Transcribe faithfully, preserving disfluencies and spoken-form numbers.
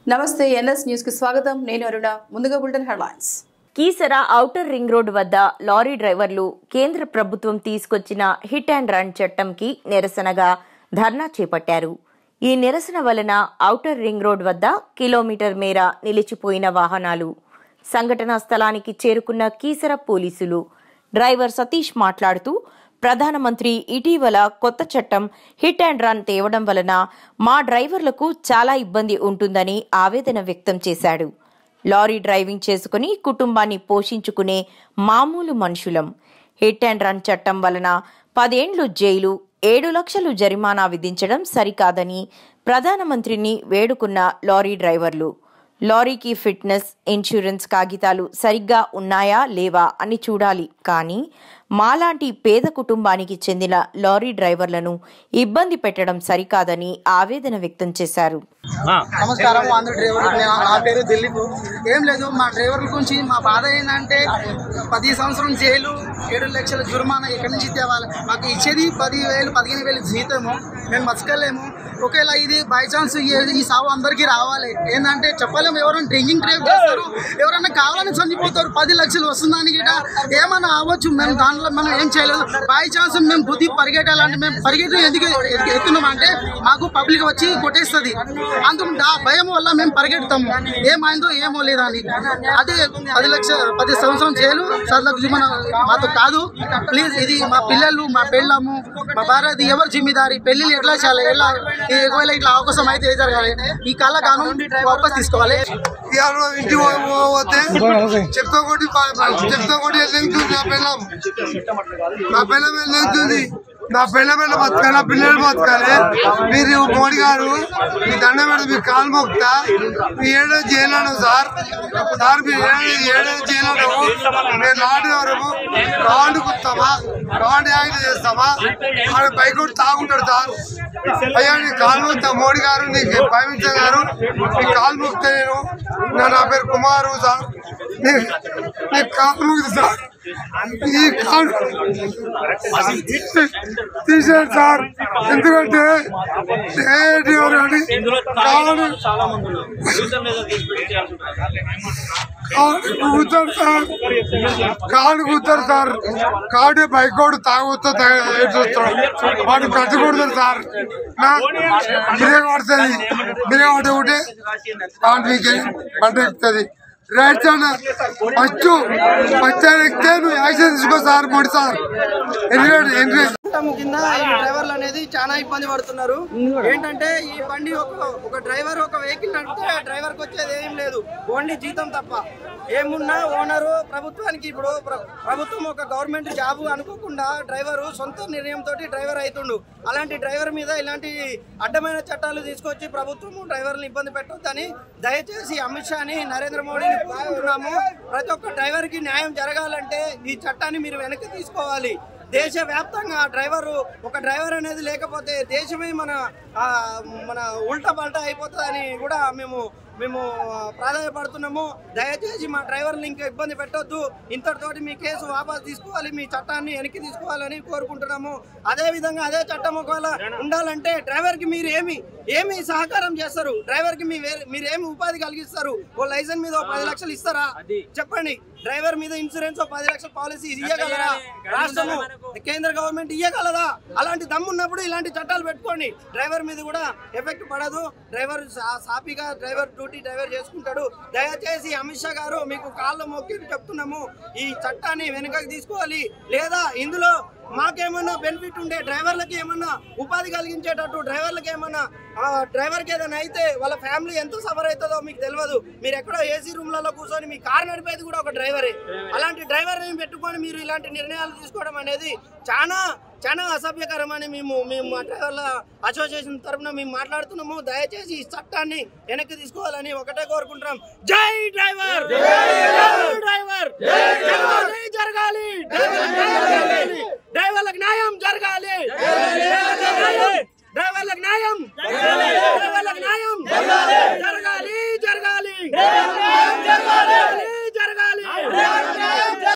నమస్తే NS news కి స్వాగతం. నేను అరుణ. ముందుగా bulletin headlines. Keesara outer ring road వద్ద లారీ డ్రైవర్లు కేంద్ర ప్రభుత్వం తీసుకొచ్చిన హిట్ అండ్ రన్ చట్టంకి నిరసనగా ధర్నా చేపట్టారు. ఈ నిరసన వలన ఔటర్ రింగ్ రోడ్ వద్ద కిలోమీటర్ మేర నిలిచిపోయిన వాహనాలు. సంఘటనా స్థలానికి చేరుకున్న కీసర పోలీసులు. డ్రైవర్ సతీష్ మాట్లాడుతూ, ప్రధానమంత్రి ఇటీవల కొత్త చట్టం హిట్ అండ్ రన్ తేవడం వలన మా డ్రైవర్లకు చాలా ఇబ్బంది ఉంటుందని ఆవేదన వ్యక్తం చేశాడు. లారీ డ్రైవింగ్ చేసుకుని కుటుంబాన్ని పోషించుకునే మామూలు మనుషులం. హిట్ అండ్ రన్ చట్టం వలన పదేండ్లు జైలు, ఏడు లక్షలు జరిమానా విధించడం సరికాదని ప్రధానమంత్రిని వేడుకున్న లారీ డ్రైవర్లు. లారీకి ఫిట్నెస్, ఇన్సూరెన్స్ కాగితాలు సరిగ్గా ఉన్నాయా లేవా అని చూడాలి, కానీ మాలాంటి పేద కుటుంబానికి చెందిన లారీ డ్రైవర్లను ఇబ్బంది పెట్టడం సరికాదని ఆవేదన వ్యక్తం చేశారు. నమస్కారం అందరు డ్రైవర్లు. నా పేరు దిలీప్. ఏం లేదు, మా డ్రైవర్ల గురించి మా బాధ ఏంటంటే పది సంవత్సరం జైలు, ఏడు లక్షల జుర్మానా ఎక్కడి నుంచి తేవాలి? మాకు ఇచ్చేది పది వేలు పదిహేను వేలు జీతము. మేము మర్చిపోలేము. ఒకవేళ ఇది బై ఛాన్స్ ఈ సాగు అందరికీ రావాలి. ఏంటంటే చెప్పలేము, ఎవరైనా డ్రింకింగ్ డ్రైవ్ చేస్తారు, ఎవరైనా కావాలని చనిపోతారు. పది లక్షలు వస్తుందని గిట ఏమన్నా అవ్వచ్చు. మేము దాంట్లో మనం ఏం చేయలేదు. బై ఛాన్స్ మేము బుద్ధి పరిగెట్టాలంటే మేము పరిగెట్టి ఎందుకు ఎత్తున్నాం అంటే మాకు పబ్లిక్ వచ్చి కొట్టేస్తుంది. అందుకు ఆ భయం వల్ల మేము పరిగెడతాము. ఏమైందో ఏమో లేదా అని. అదే పది లక్ష పది సంవత్సరం జైలు సర్లకు మన మాతో కాదు. ప్లీజ్, ఇది మా పిల్లలు, మా పెళ్ళము, మా భార్యది ఎవరు జిమ్మెదారి? పెళ్ళిళ్ళు ఎట్లా చేయాలి? ఎలా ఒకవేళ ఇట్లా అవకాశం అయితే జరగాలి. ఈ కళ కాను వాపస్ తీసుకోవాలి. ఇంటికి పోతే చెప్తా కొట్టి చెప్తా కొట్టి వెళ్తుంది నా పిల్లం నా పిల్లం వెళ్తుంది నా పిల్ల పిల్ల బతకాలి, నా పిల్లలు బతకాలి. మీరు మోడీ గారు మీ దండ పెడితే మీరు కాలు మొక్తా. మీ ఏడో జైలు సార్ సార్ మీరు ఏడో జైలు మీరు నాటి వరకు రాండు కుత్తామా, రాండు యాక్ట్ చేస్తామా? ఆడ బైక్ కూడా తాగుంటాడు సార్. అయ్యా నీ కాలు మొక్తా మోడీ గారు, నీకు భయమించ గారు నీ కాలు మొక్తా. నేను నా పేరు కుమారు సార్. నీ కాలు మొక్తా సార్. ఈ కాలు తీసేది సార్. ఎందుకంటే కూతారు సార్, కాడు కూతారు సార్. కాడే బైక్ కూడా తాగుతా చూస్తాడు, వాడు కట్టుకూడదు సార్. బిర్యానీ పడుతుంది, బిర్యానీ పడితే ఒకటే కాడు మీకు బంట ఎక్కుతుంది. రైట్ సార్, ఫస్ట్ ఫస్ట్ ఎక్కితే నువ్వు యాక్షన్ తీసుకో సార్. మోడీ సార్ కింద ఈ డ్రైవర్లు అనేది చాలా ఇబ్బంది పడుతున్నారు. ఏంటంటే ఈ బండి ఒక ఒక డ్రైవర్ ఒక వెహికల్ నడిపితే డ్రైవర్ కి వచ్చేది ఏం లేదు, ఓన్లీ జీతం తప్ప. ఏమున్నా ఓనరు ప్రభుత్వానికి. ఇప్పుడు ప్రభుత్వం ఒక గవర్నమెంట్ జాబ్ అనుకోకుండా డ్రైవరు సొంత నిర్ణయంతో డ్రైవర్ అవుతుండు. అలాంటి డ్రైవర్ మీద ఇలాంటి అడ్డమైన చట్టాలు తీసుకొచ్చి ప్రభుత్వము డ్రైవర్లను ఇబ్బంది పెట్టొద్దని దయచేసి అమిత్ షాని, నరేంద్ర మోడీని కోరుతున్నాము. ప్రతి ఒక్క డ్రైవర్ కి న్యాయం జరగాలంటే ఈ చట్టాన్ని మీరు వెనక్కి తీసుకోవాలి. దేశవ్యాప్తంగా డ్రైవరు ఒక డ్రైవర్ అనేది లేకపోతే దేశమే మన మన ఉల్టా పల్టా అయిపోతుందని కూడా మేము మేము ప్రాధాన్యపడుతున్నాము. దయచేసి మా డ్రైవర్లు ఇంకా ఇబ్బంది పెట్టొద్దు. ఇంతటితోటి మీ కేసు వాపసు తీసుకోవాలి, మీ చట్టాన్ని వెనక్కి తీసుకోవాలని కోరుకుంటున్నాము. అదేవిధంగా అదే చట్టం ఒకవేళ ఉండాలంటే డ్రైవర్కి మీరు ఏమి ఏమి సహకారం చేస్తారు? డ్రైవర్కి మీ మీరు ఏమి ఉపాధి కలిగిస్తారు? ఓ లైసెన్స్ మీద పది లక్షలు ఇస్తారా? చెప్పండి. డ్రైవర్ మీద ఇన్సూరెన్స్ పది లక్షల పాలసీ ఇవ్వగలరా? రాష్ట్రము కేంద్ర గవర్నమెంట్ ఇవ్వగలదా? అలాంటి దమ్ము ఉన్నప్పుడు ఇలాంటి చట్టాలు పెట్టుకోండి. డ్రైవర్ మీద కూడా ఎఫెక్ట్ పడదు. డ్రైవర్ సాఫీగా డ్రైవర్ డ్యూటీ డ్రైవర్ చేసుకుంటాడు. దయచేసి అమిత్ షా గారు మీకు కాళ్ళు మొక్కి చెప్తున్నాము, ఈ చట్టాన్ని వెనుకకు తీసుకోవాలి. లేదా ఇందులో మాకేమన్నా బెనిఫిట్ ఉండే, డ్రైవర్లకి ఏమన్నా ఉపాధి కలిగించేటట్టు, డ్రైవర్లకి ఏమన్నా డ్రైవర్కి ఏదైనా అయితే వాళ్ళ ఫ్యామిలీ ఎంత సఫర్ అవుతుందో మీకు తెలియదు. మీరు ఎక్కడో ఏసీ రూమ్లలో కూర్చొని మీ కార్ నడిపేది కూడా ఒక డ్రైవరే. అలాంటి డ్రైవర్ని పెట్టుకొని మీరు ఇలాంటి నిర్ణయాలు తీసుకోవడం అనేది చాలా చాలా అసభ్యకరమని మేము మేము మా డ్రైవర్ల అసోసియేషన్ తరఫున మేము మాట్లాడుతున్నాము. దయచేసి ఈ చట్టాన్ని వెనక్కి తీసుకోవాలని ఒకటే కోరుకుంటున్నాం. జై డ్రైవర్, జై డ్రైవర్.